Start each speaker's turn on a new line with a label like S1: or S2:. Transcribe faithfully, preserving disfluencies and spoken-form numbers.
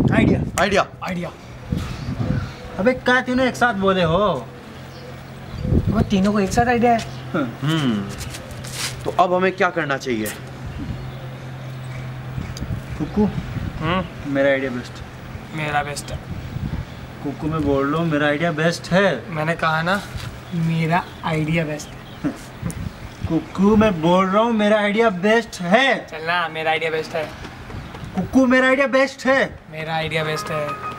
S1: Idea
S2: idea
S1: idea.
S3: अबे क्या तीनों एक साथ बोले हो?
S1: वो तीनों को एक साथ आइडिया है।
S2: हम्म तो अब हमें क्या करना चाहिए?
S3: कुकू
S1: हम्म
S3: मेरा आइडिया बेस्ट।
S1: मेरा बेस्ट है।
S3: कुकू मैं बोल रहा हूँ मेरा आइडिया बेस्ट है।
S1: मैंने कहा ना मेरा आइडिया बेस्ट है।
S3: कुकू मैं बोल रहा हूँ मेरा आइडिया बेस्ट है।
S1: चलना, मेरा आइडिया बेस्ट है।
S3: कुकू मेरा आइडिया बेस्ट है।
S1: मेरा आइडिया बेस्ट है।